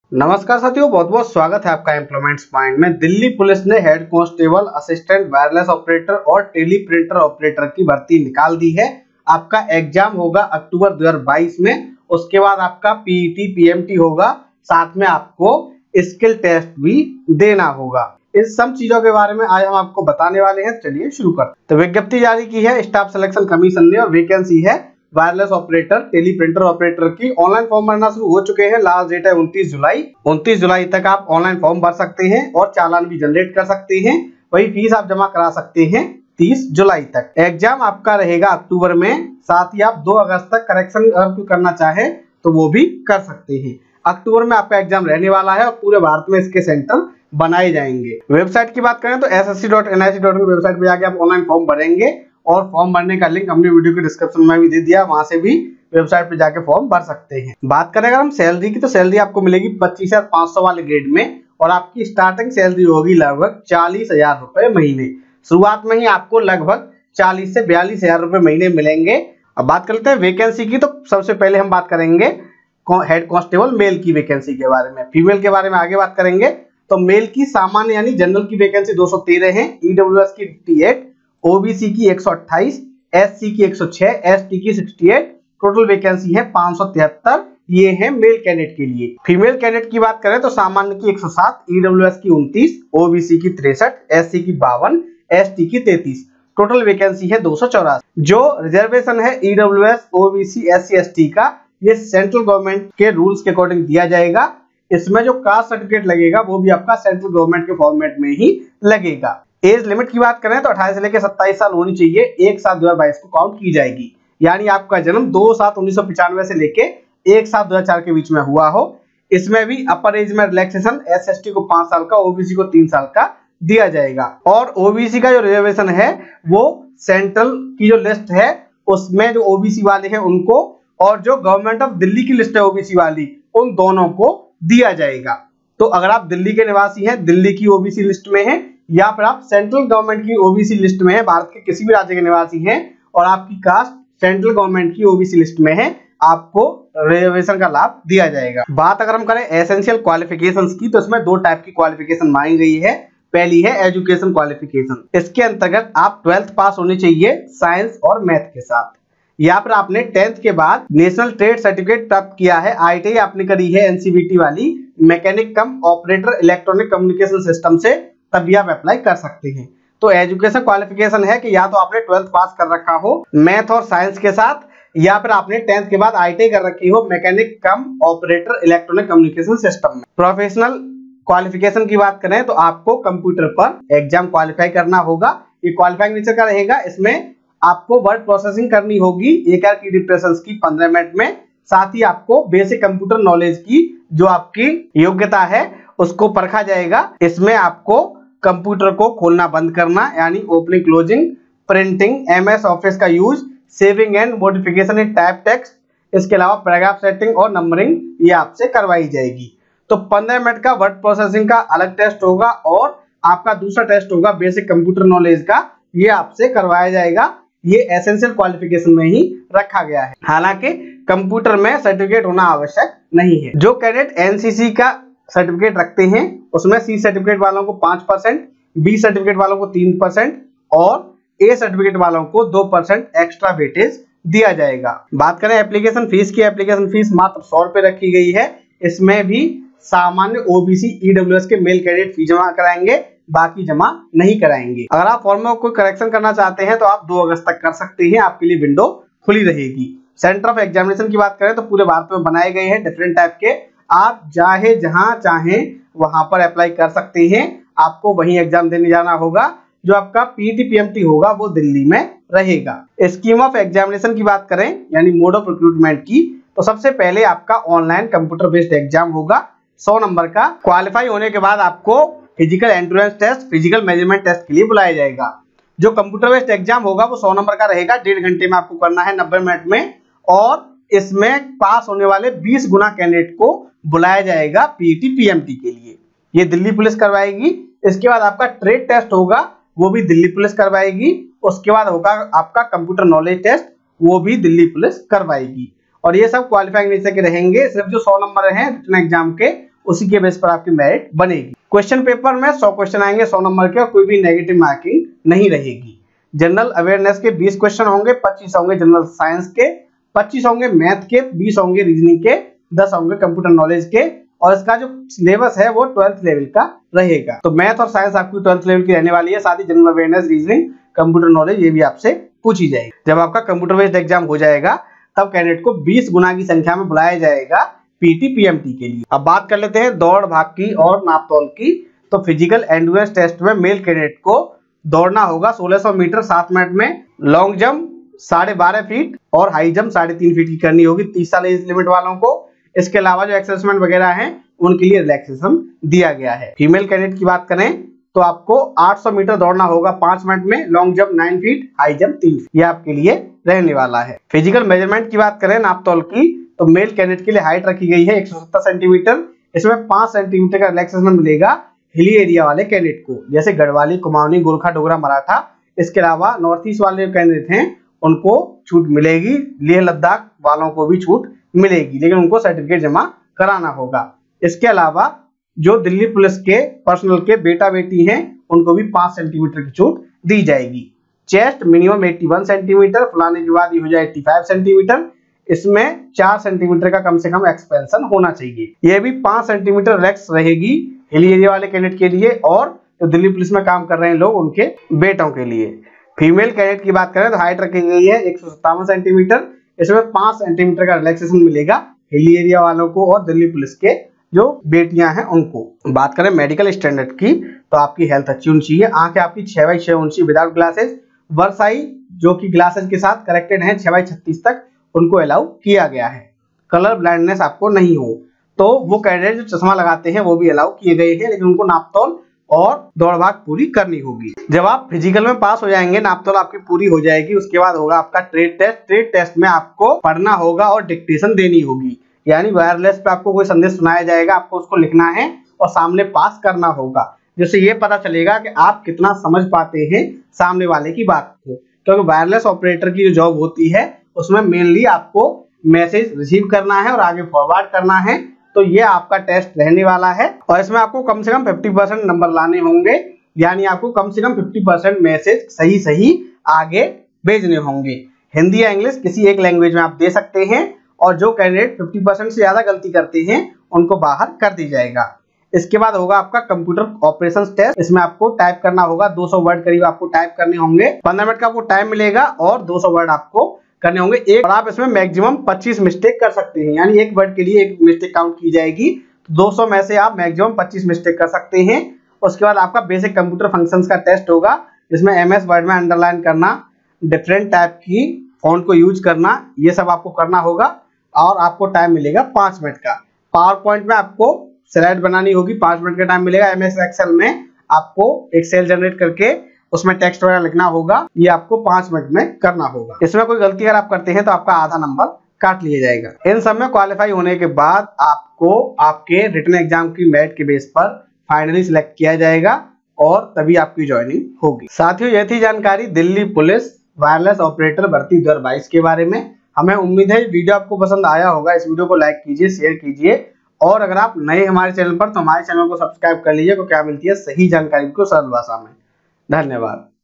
नमस्कार साथियों, बहुत बहुत स्वागत है आपका एम्प्लॉयमेंट्स पॉइंट में। दिल्ली पुलिस ने head constable, assistant wireless operator और टेली प्रिंटर ऑपरेटर की भर्ती निकाल दी है। आपका एग्जाम होगा अक्टूबर 2022 में। उसके बाद आपका पीईटी पीएमटी होगा, साथ में आपको स्किल टेस्ट भी देना होगा। इस सब चीजों के बारे में आज हम आपको बताने वाले हैं। चलिए शुरू करते हैं। तो विज्ञप्ति जारी की है स्टाफ सिलेक्शन कमीशन ने और वैकेंसी है wireless operator, teleprinter operator की। ऑनलाइन फॉर्म भरना शुरू हो चुके हैं। लास्ट डेट है 29 जुलाई। 29 जुलाई तक आप ऑनलाइन फॉर्म भर सकते हैं और चालान भी जनरेट कर सकते हैं। वही फीस आप जमा करा सकते हैं 30 जुलाई तक। एग्जाम आपका रहेगा अक्टूबर में। साथ ही आप 2 अगस्त तक करेक्शन अगर करना चाहे तो वो भी कर सकते हैं। अक्टूबर में आपका एग्जाम रहने वाला है और पूरे भारत में इसके सेंटर बनाए जाएंगे। वेबसाइट की बात करें तो ssc.nic.in वेबसाइट पे जाके आप ऑनलाइन फॉर्म भरेंगे और फॉर्म भरने का लिंक हमने वीडियो के डिस्क्रिप्शन में भी दे दिया, वहां से भी वेबसाइट पे जाके फॉर्म भर सकते हैं। बात करें अगर हम सैलरी की, तो सैलरी आपको मिलेगी 25,500 वाले ग्रेड में और आपकी स्टार्टिंग सैलरी होगी लगभग 40,000 रुपए महीने। शुरुआत में ही आपको लगभग 40 से 42,000 रुपए महीने मिलेंगे। अब बात करते हैं वैकेंसी की, तो सबसे पहले हम बात करेंगे हेड कांस्टेबल मेल की वैकेंसी के बारे में। फीमेल के बारे में आगे बात करेंगे। तो मेल की सामान्य यानी जनरल की वैकेंसी 213 है, ईडब्ल्यूएस की 58, ओबीसी की 128, एससी की 106, एसटी की 68। टोटल वैकेंसी है 573। ये है मेल कैंडिडेट के लिए। फीमेल कैंडिडेट की बात करें तो सामान्य की 107, ईडब्ल्यूएस की 29, ओबीसी की 63, एससी की 52, एसटी की 33। टोटल वैकेंसी है 284। जो रिजर्वेशन है ईडब्ल्यूएस, ओबीसी, एससी, एसटी का, ये सेंट्रल गवर्नमेंट के रूल्स के अकॉर्डिंग दिया जाएगा। इसमें जो कास्ट सर्टिफिकेट लगेगा वो भी आपका सेंट्रल गवर्नमेंट के फॉर्मेट में ही लगेगा। एज लिमिट की बात करें तो 28 से लेकर 27 साल होनी चाहिए। 1/7/2022 को काउंट की जाएगी, यानी आपका जन्म 2/7/1995 से लेके 1/7/2004 के बीच में हुआ हो। इसमें भी अपर एज में रिलैक्सेशन एसएसटी को 5 साल का, ओबीसी को 3 साल का दिया जाएगा। और ओबीसी का जो रिजर्वेशन है वो सेंट्रल की जो लिस्ट है उसमें जो ओबीसी वाले हैं उनको, और जो गवर्नमेंट ऑफ दिल्ली की लिस्ट है ओबीसी वाली, उन दोनों को दिया जाएगा। तो अगर आप दिल्ली के निवासी हैं, दिल्ली की ओबीसी लिस्ट में हैं, या फिर आप सेंट्रल गवर्नमेंट की ओबीसी लिस्ट में है, भारत के किसी भी राज्य के निवासी हैं और आपकी कास्ट सेंट्रल गवर्नमेंट की ओबीसी लिस्ट में है, आपको रिजर्वेशन का लाभ दिया जाएगा। बात अगर हम करें एसेंशियल क्वालिफिकेशंस की, तो इसमें 2 टाइप की क्वालिफिकेशन मांगी गई है। पहली है एजुकेशन क्वालिफिकेशन। इसके अंतर्गत आप 12th पास होने चाहिए साइंस और मैथ के साथ, या फिर आपने 10th के बाद नेशनल ट्रेड सर्टिफिकेट प्राप्त किया है, आईटीआई आपने करी है एनसीवीटी वाली, mechanic cum operator electronic communication system से, तभी आप अप्लाई कर सकते हैं। तो एजुकेशन क्वालिफिकेशन है कि या तो आपने 12th पास कर रखा हो मैथ और साइंस के साथ, या फिर आपने 10th के बाद आईटीआई कर रखी हो mechanic cum operator electronic communication system में। प्रोफेशनल क्वालिफिकेशन की बात करें तो आपको कंप्यूटर पर एग्जाम क्वालिफाई करना होगा। ये क्वालिफाइंग नेचर का रहेगा। इसमें आपको वर्ड प्रोसेसिंग करनी होगी AR की डिप्रेशन की 15 मिनट में। साथ ही आपको बेसिक कंप्यूटर नॉलेज की जो आपकी योग्यता है उसको परखा जाएगा। इसमें आपको कंप्यूटर को खोलना बंद करना यानी opening, closing, printing, MS office का use, saving and modification in type text, इसके अलावा पैराग्राफ सेटिंग और नंबरिंग ये आपसे करवाई जाएगी। तो 15 मिनट का वर्ड प्रोसेसिंग का अलग टेस्ट होगा और आपका दूसरा टेस्ट होगा बेसिक कंप्यूटर नॉलेज का, ये आपसे करवाया जाएगा। ये एसेंशियल क्वालिफिकेशन में ही रखा गया है। हालांकि कंप्यूटर में सर्टिफिकेट होना आवश्यक नहीं है। जो कैडेट एनसीसी का सर्टिफिकेट रखते हैं उसमें सी सर्टिफिकेट वालों को 5%, बी सर्टिफिकेट वालों को 3% और ए सर्टिफिकेट वालों को 2% एक्स्ट्रा वेटेज दिया जाएगा। बात करें एप्लीकेशन फीस की, एप्लीकेशन फीस मात्र 100 रुपए रखी गई है। इसमें भी सामान्य ओबीसी ईडब्ल्यूएस के मेल कैडेट फी जमा कराएंगे, बाकी जमा नहीं कराएंगे। अगर आप फॉर्म में कोई करेक्शन करना चाहते हैं तो आप 2 अगस्त तक कर सकते हैं, आपके लिए विंडो खुली रहेगी। सेंटर ऑफ एग्जामिनेशन की बात करें तो पूरे भारत में बनाए गए हैं डिफरेंट टाइप के। आप चाहे जहां चाहें वहां पर अप्लाई कर सकते हैं। आपको वहीं एग्जाम देने जाना होगा। जो आपका पीईटी पीएमटी होगा वो दिल्ली में रहेगा। स्कीम ऑफ एग्जामिनेशन की बात करें यानी मोड ऑफ रिक्रूटमेंट की, तो सबसे पहले आपका ऑनलाइन कंप्यूटर बेस्ड एग्जाम होगा 100 नंबर का। क्वालिफाई होने के बाद आपको physical entrance test, physical measurement test के लिए बुलाया जाएगा। जो कंप्यूटर बेस्ड एग्जाम होगा वो 100 नंबर का रहेगा। 1.5 घंटे में आपको करना है, 90 मिनट में, और इसमें पास होने वाले 20 गुना कैंडिडेट को बुलाया जाएगा पीईटी पीएमटी के लिए। ये दिल्ली पुलिस करवाएगी। इसके बाद आपका ट्रेड टेस्ट होगा, वो भी दिल्ली पुलिस करवाएगी। उसके बाद होगा आपका कंप्यूटर नॉलेज टेस्ट, वो भी दिल्ली पुलिस करवाएगी। और ये सब क्वालिफाइंग नेचर के रहेंगे। सिर्फ जो 100 नंबर हैं रिटन एग्जाम के उसी के बेस पर आपकी मेरिट बनेगी। क्वेश्चन पेपर में 100 क्वेश्चन आएंगे 100 नंबर के, और कोई भी नेगेटिव मार्किंग नहीं रहेगी। जनरल अवेयरनेस के 20 क्वेश्चन होंगे, 25 होंगे जनरल साइंस के, 25 होंगे मैथ के, 20 होंगे रीजनिंग के, 10 होंगे कंप्यूटर नॉलेज के, और इसका जो सिलेबस है वो 12th लेवल का रहेगा। तो मैथ और साइंस आपकी 12th लेवल की रहने वाली है, साथ ही general awareness, reasoning, computer knowledge ये भी आपसे पूछी जाएगी। जब आपका कंप्यूटर बेस्ड एग्जाम हो जाएगा तब कैंडिडेट को 20 गुना की संख्या में बुलाया जाएगा पीटी पीएमटी के लिए। अब बात कर लेते हैं दौड़ भाग की और नापतोल की। तो फिजिकल एंड्योरेंस टेस्ट में मेल कैंडिडेट को दौड़ना होगा 1600 मीटर 7 मिनट में, लॉन्ग जंप 12.5 फीट और हाई जंप 3.5 फीट की करनी होगी 30 साल एज लिमिट वालों को। इसके अलावा जो एक्सरसाइज वगैरह हैं उनके लिए रिलैक्सेशन दिया गया है। फीमेल कैंडिडेट की बात करें तो आपको 800 मीटर दौड़ना होगा 5 मिनट में, long jump 9 feet, high jump 3 feet, ये आपके लिए रहने वाला है। फिजिकल मेजरमेंट की बात करें नापतोल की, तो मेल कैंडिडेट के लिए हाइट रखी गई है 170 सेंटीमीटर। इसमें 5 सेंटीमीटर का रिलैक्सेशन मिलेगा हिली एरिया वाले कैंडिडेट को, जैसे गढ़वाली, कुमाऊनी, गोरखा, डोगरा, मराठा। इसके अलावा नॉर्थ ईस्ट वाले जो कैंडिडेट हैं उनको छूट मिलेगी, लेह लद्दाख वालों को भी छूट मिलेगी, लेकिन उनको सर्टिफिकेट जमा कराना होगा। इसके अलावा जो दिल्ली पुलिस के पर्सनल के बेटा बेटी हैं उनको भी 5 सेंटीमीटर की छूट दी जाएगी। चेस्ट मिनिमम 81 सेंटीमीटर, फुलाने के बाद ये हो जाए 85 सेंटीमीटर। इसमें 4 सेंटीमीटर का कम से कम एक्सपेंशन होना चाहिए। ये भी 5 सेंटीमीटर रिलैक्स रहेगी हिली एरिया वाले कैंडिडेट के लिए, और जो दिल्ली पुलिस में काम कर रहे हैं लोग उनके बेटों के लिए। फीमेल कैंडिडेट की बात करें तो हाइट रखी गई है 157 सेंटीमीटर। इसमें 5 सेंटीमीटर का रिलैक्सेशन मिलेगा हिली एरिया वालों को और दिल्ली पुलिस के जो बेटियां हैं उनको। बात करें मेडिकल स्टैंडर्ड की तो आपकी हेल्थ अच्छी होनी चाहिए, आंखें आपकी 6x6 होनी चाहिए विदाउट ग्लासेस, वर्साई जो कि ग्लासेस के साथ करेक्टेड है 6x36 तक उनको अलाउ किया गया है। कलर ब्लाइंडनेस आपको नहीं हो, तो वो कैंडिडेट जो चश्मा लगाते हैं वो भी अलाउ किए गए हैं, लेकिन उनको नापतोल और दौड़ भाग पूरी करनी होगी। जब आप फिजिकल में पास हो जाएंगे, नापतोल आपकी पूरी हो जाएगी, उसके बाद होगा आपका ट्रेड टेस्ट। ट्रेड टेस्ट में आपको पढ़ना होगा और डिक्टेशन देनी होगी, यानी वायरलेस पे आपको कोई संदेश सुनाया जाएगा, आपको उसको लिखना है और सामने पास करना होगा, जिससे ये पता चलेगा कि आप कितना समझ पाते हैं सामने वाले की बात को। क्योंकि वायरलेस ऑपरेटर की जो जॉब होती है उसमें मेनली आपको मैसेज रिसीव करना है और आगे फॉरवर्ड करना है। तो ये आपका टेस्ट रहने वाला है और इसमें आपको कम से कम 50% नंबर लाने होंगे, यानी आपको कम से कम 50% मैसेज सही आगे भेजने होंगे। हिंदी या इंग्लिश किसी एक लैंग्वेज में आप दे सकते हैं, और जो कैंडिडेट 50% से ज्यादा गलती करते हैं उनको बाहर कर दी जाएगा। इसके बाद होगा आपका कंप्यूटर ऑपरेशंस टेस्ट। इसमें आपको टाइप करना होगा 200 वर्ड करीब आपको टाइप करने होंगे। 15 मिनट का आपको टाइम मिलेगा और 200 वर्ड आपको करने होंगे एक, और आप इसमें मैक्सिमम 25 मिस्टेक कर सकते हैं, यानी एक वर्ड के लिए एक मिस्टेक काउंट की जाएगी। तो 200 में से आप मैक्सिमम 25 मिस्टेक कर सकते हैं। उसके बाद आपका बेसिक कंप्यूटर फंक्शंस का टेस्ट होगा, जिसमें MS वर्ड में अंडरलाइन करना, डिफरेंट टाइप की फॉन्ट को यूज करना, ये सब आपको करना होगा और आपको टाइम मिलेगा 5 मिनट का। पावर पॉइंट में आपको स्लाइड बनानी होगी, 5 मिनट का टाइम मिलेगा। MS एक्सेल में आपको एक सेल जनरेट करके उसमें टेक्स्ट वगैरह लिखना होगा, ये आपको 5 मिनट में करना होगा। इसमें कोई गलती अगर आप करते हैं तो आपका आधा नंबर काट लिया जाएगा। इन सब में क्वालिफाई होने के बाद आपको आपके रिटन एग्जाम की मेरिट के बेस पर फाइनली सिलेक्ट किया जाएगा और तभी आपकी ज्वाइनिंग होगी। साथियों, यह थी जानकारी दिल्ली पुलिस वायरलेस ऑपरेटर भर्ती 2022 के बारे में। हमें उम्मीद है वीडियो आपको पसंद आया होगा। इस वीडियो को लाइक कीजिए, शेयर कीजिए, और अगर आप नए हमारे चैनल पर तो हमारे चैनल को सब्सक्राइब कर लीजिए, तो क्या मिलती है सही जानकारी को सरल भाषा में। धन्यवाद।